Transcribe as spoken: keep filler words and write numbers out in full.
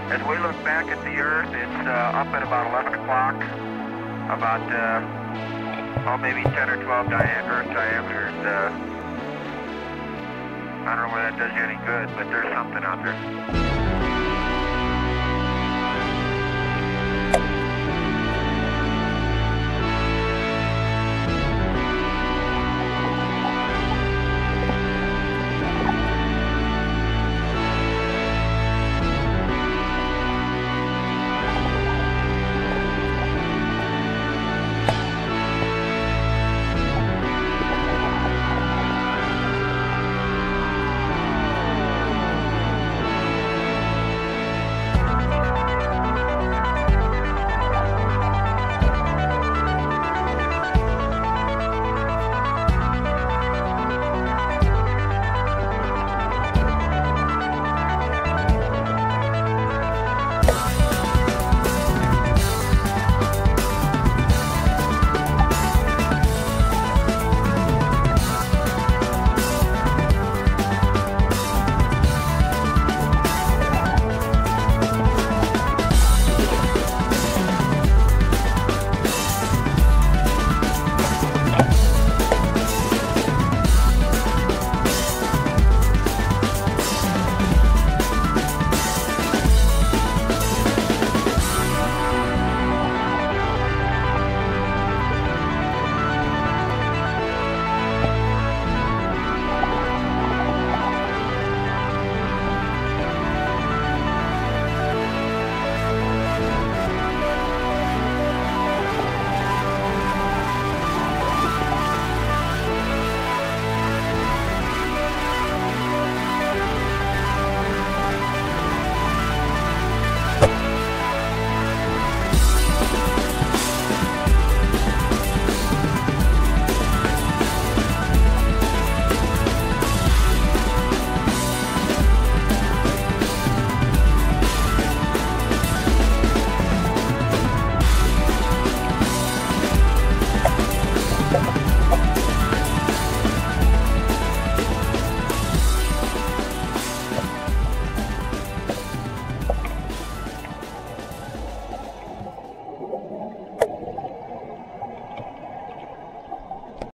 As we look back at the Earth, it's uh, up at about eleven o'clock, about, uh, oh, maybe ten or twelve dia Earth diameters. Uh, I don't know whether that does you any good, but there's something out there.